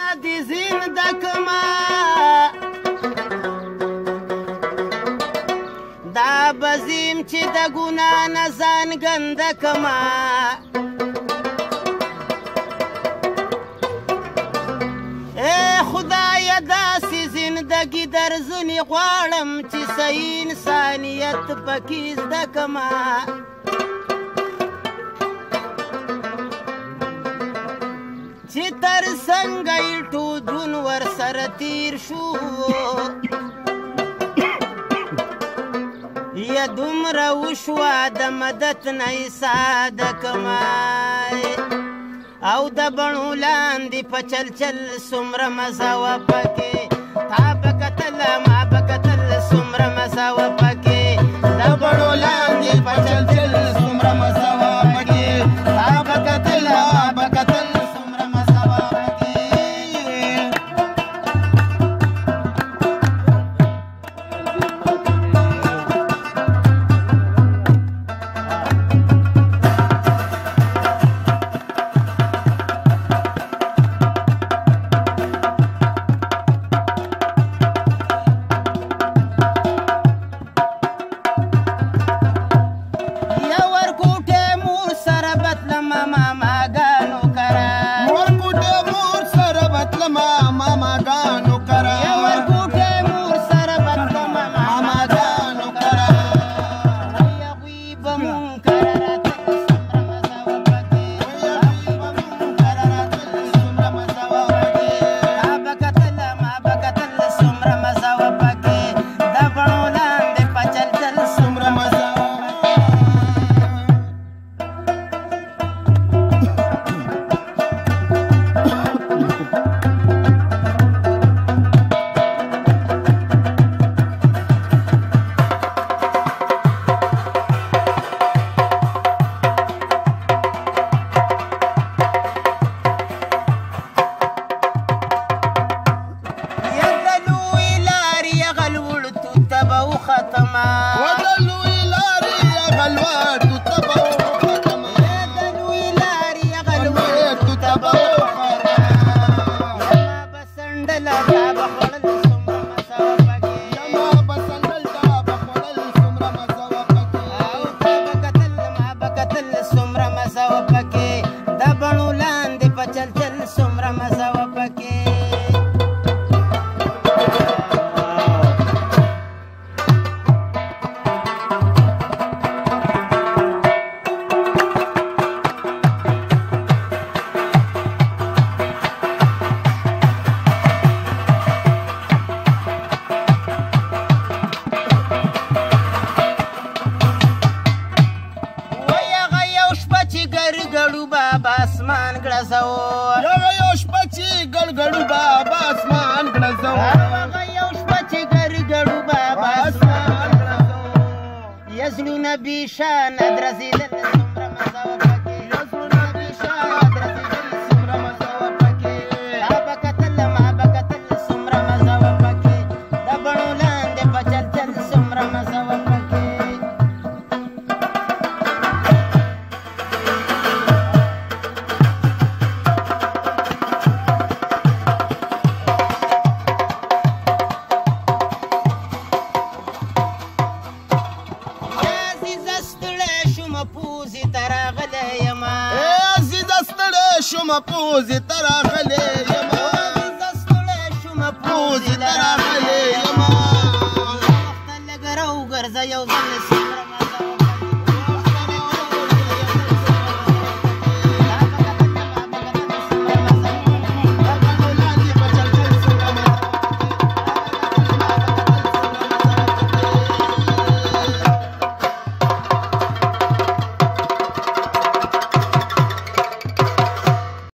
دې زنده کما دا بزیم چې د ګناه نه ځان ګنده کما خدایه داسې زندګي در ځنې غواړم چې صحیح انسانیت پکې زده کما چې تر څنګه یې ټول ژوند ورسره تېر شو یا دومره وشوه د مدد نه یې ساده کما او د بڼو لاندې په چل څومره مزه وه پکې تا به کتل ما به کتل څومره مزه وه پکې د بڼو لاندې په چل څومره مزه وه پکې تا به کتل ما به کتل څومره مزه وه پکې یزلونه بیشانه درزیدل څومره مزه وه پکې یزلونه بیشانه درزیدل څومره مزه وه پکې تا به کتل ما به کتل څومره مزه وه پکې د بڼو لاندې په چل څومره مزه وه پکې پوزې ته راغلی یمه زه ستړی شومه پوزې ته راغلی یمه وخته لږ راوګرځه یو ځل څومره مزه